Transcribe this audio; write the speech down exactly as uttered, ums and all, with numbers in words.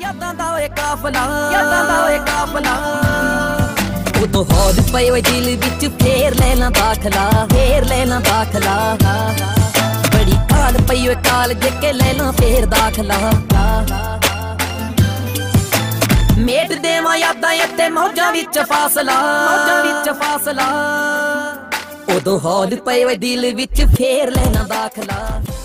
यादां दा ओए काफला यादां दा ओए काफला उदों हौल पए ओए दिल विच फेर ले ला दाखला फेर ले ला दाखला बड़ी काल पई ओए काल जेके ले ला फेर दाखला मेट देवां यादां ते मौजां विच फासला मौजां विच फासला उदों हौल पए ओए दिल विच फेर ले ला दाखला।